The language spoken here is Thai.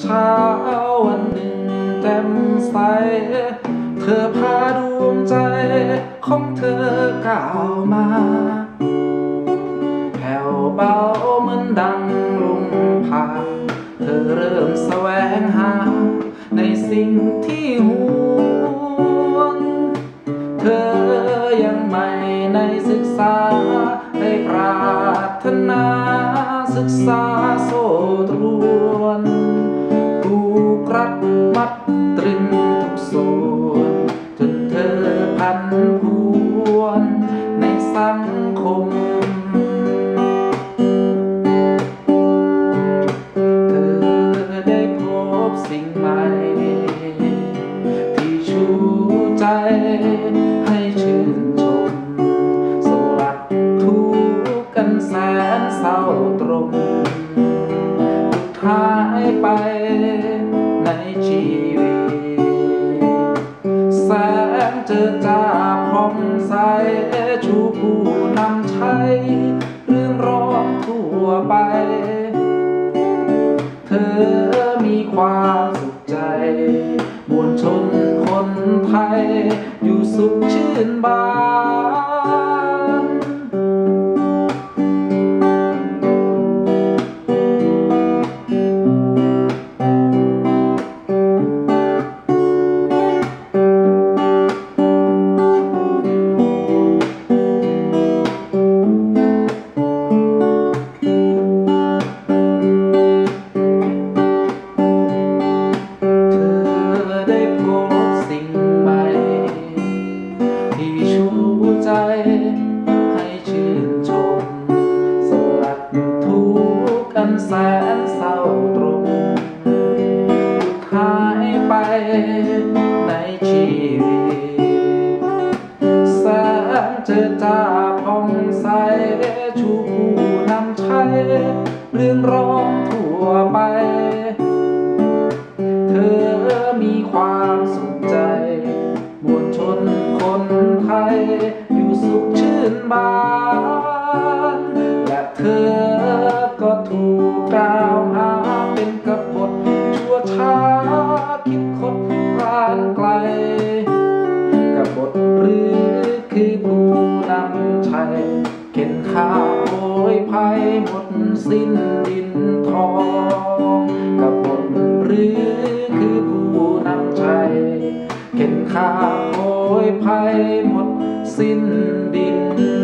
เช้าวันหนึ่งแจ่มใสเธอพาดวงใจของเธอก้าวมาแผ่วเบาเหมือนดังลมผ่านเธอเริ่มแสวงหาในสิ่งที่หวงเธอยังไม่ในศึกษาได้ปรารถนาศึกษาโซ่ตรวนผูกรัดมัดตรึงทุกส่วนจนเธอพันพวนในสังคมเธอได้พบสิ่งใหม่ที่ชูใจให้ชื่นชมสลัดทุกข์กันแสนเศร้าตรงสุดท้ายไปในชีวิตแสงเจอจ้าผ่องใสชูผู้นำชัยเรื่องร้องทั่วไปเธอมีความสุขใจมวลชนคนไทยอยู่สุขชื่นบานให้ชื่นชมสลัดทุกข์อันแสนเศร้าตรงสุดท้ายไปในชีวิตแสงเจิดจ้าผ่องใสชูผู้นำชัยเรื่องร้องทั่วไปเธอมีความสุขใจมวลชนคนไทยอยู่สุขชื่นบานและเธอก็ถูกกล่าวหาเป็นกบฏชั่วช้าคิดคดพลานไกลกบฏหรือคือผู้นำชัยเข็นฆ่าโอยภัยหมดสิ้นดินทองกบฏหรือคือผู้นำชัยเข็นฆ่าโอยภัยหมดสิ้นดิน